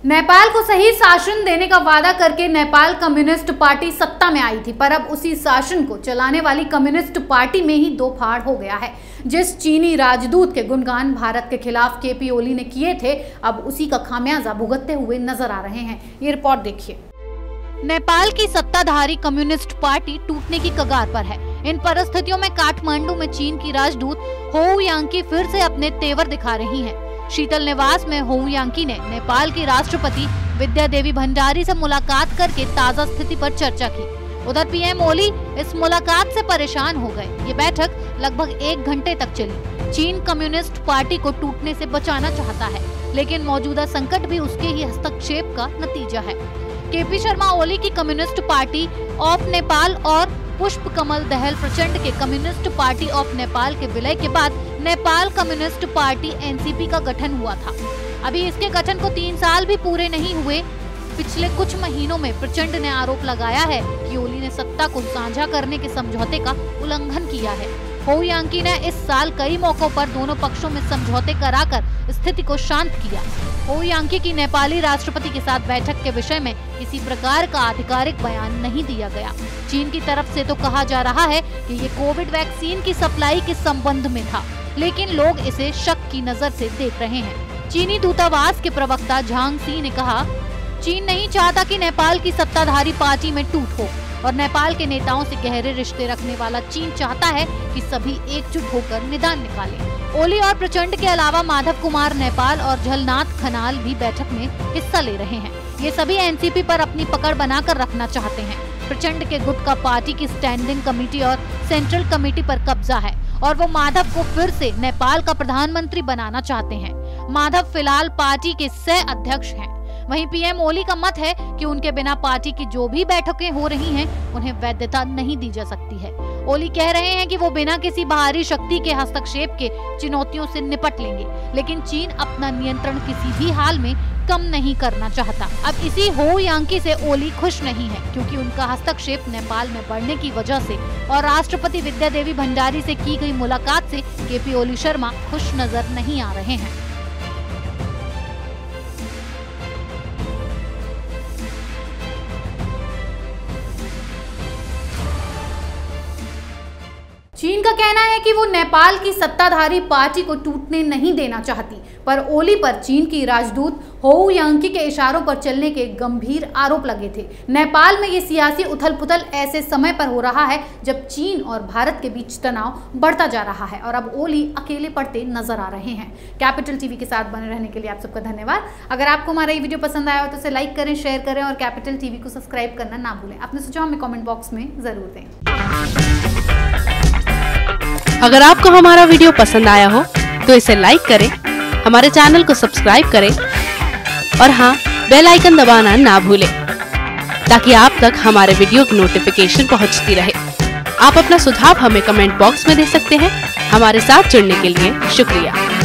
नेपाल को सही शासन देने का वादा करके नेपाल कम्युनिस्ट पार्टी सत्ता में आई थी, पर अब उसी शासन को चलाने वाली कम्युनिस्ट पार्टी में ही दो फाड़ हो गया है। जिस चीनी राजदूत के गुणगान भारत के खिलाफ केपी ओली ने किए थे, अब उसी का खामियाजा भुगतते हुए नजर आ रहे हैं। ये रिपोर्ट देखिए। नेपाल की सत्ताधारी कम्युनिस्ट पार्टी टूटने की कगार पर है। इन परिस्थितियों में काठमांडू में चीन की राजदूत होउ यांकी फिर से अपने तेवर दिखा रही हैं। शीतल निवास में होउ यांकी ने नेपाल की राष्ट्रपति विद्या देवी भंडारी से मुलाकात करके ताजा स्थिति पर चर्चा की। उधर पीएम ओली इस मुलाकात से परेशान हो गए। ये बैठक लगभग 1 घंटे तक चली। चीन कम्युनिस्ट पार्टी को टूटने से बचाना चाहता है, लेकिन मौजूदा संकट भी उसके ही हस्तक्षेप का नतीजा है। केपी शर्मा ओली की कम्युनिस्ट पार्टी ऑफ नेपाल और पुष्प कमल दहल प्रचंड के कम्युनिस्ट पार्टी ऑफ नेपाल के विलय के बाद नेपाल कम्युनिस्ट पार्टी एनसीपी का गठन हुआ था। अभी इसके गठन को 3 साल भी पूरे नहीं हुए। पिछले कुछ महीनों में प्रचंड ने आरोप लगाया है कि ओली ने सत्ता को साझा करने के समझौते का उल्लंघन किया है। होउ यांकी ने इस साल कई मौकों पर दोनों पक्षों में समझौते कराकर स्थिति को शांत किया। होउ यांकी की नेपाली राष्ट्रपति के साथ बैठक के विषय में किसी प्रकार का आधिकारिक बयान नहीं दिया गया। चीन की तरफ से तो कहा जा रहा है कि ये कोविड वैक्सीन की सप्लाई के संबंध में था, लेकिन लोग इसे शक की नजर से देख रहे हैं। चीनी दूतावास के प्रवक्ता झांग सी ने कहा, चीन नहीं चाहता कि नेपाल की सत्ताधारी पार्टी में टूट हो और नेपाल के नेताओं से गहरे रिश्ते रखने वाला चीन चाहता है कि सभी एकजुट होकर निदान निकालें। ओली और प्रचंड के अलावा माधव कुमार नेपाल और झलनाथ खनाल भी बैठक में हिस्सा ले रहे हैं। ये सभी एनसीपी पर अपनी पकड़ बनाकर रखना चाहते हैं। प्रचंड के गुट का पार्टी की स्टैंडिंग कमेटी और सेंट्रल कमेटी पर कब्जा है और वो माधव को फिर से नेपाल का प्रधानमंत्री बनाना चाहते हैं। माधव फिलहाल पार्टी के सह अध्यक्ष हैं। वहीं पीएम ओली का मत है कि उनके बिना पार्टी की जो भी बैठकें हो रही हैं, उन्हें वैधता नहीं दी जा सकती है। ओली कह रहे हैं कि वो बिना किसी बाहरी शक्ति के हस्तक्षेप के चुनौतियों से निपट लेंगे, लेकिन चीन अपना नियंत्रण किसी भी हाल में कम नहीं करना चाहता। अब इसी होउ यांकी से ओली खुश नहीं है, क्योंकि उनका हस्तक्षेप नेपाल में बढ़ने की वजह से और राष्ट्रपति विद्या देवी भंडारी से की गई मुलाकात से केपी ओली शर्मा खुश नजर नहीं आ रहे हैं। चीन का कहना है कि वो नेपाल की सत्ताधारी पार्टी को टूटने नहीं देना चाहती, पर ओली पर चीन की राजदूत होउ यांकी के इशारों पर चलने के गंभीर आरोप लगे थे। नेपाल में ये सियासी उथल-पुथल ऐसे समय पर हो रहा है जब चीन और भारत के बीच तनाव बढ़ता जा रहा है और अब ओली अकेले पड़ते नजर आ रहे हैं। कैपिटल टीवी के साथ बने रहने के लिए आप सबका धन्यवाद। अगर आपको हमारा ये वीडियो पसंद आया हो तो इसे लाइक करें, शेयर करें और कैपिटल टीवी को सब्सक्राइब करना ना भूलें। अपने सुझाव हमें कमेंट बॉक्स में जरूर दें। अगर आपको हमारा वीडियो पसंद आया हो तो इसे लाइक करें, हमारे चैनल को सब्सक्राइब करें और हाँ, बेल आइकन दबाना ना भूलें ताकि आप तक हमारे वीडियो की नोटिफिकेशन पहुंचती रहे। आप अपना सुझाव हमें कमेंट बॉक्स में दे सकते हैं। हमारे साथ जुड़ने के लिए शुक्रिया।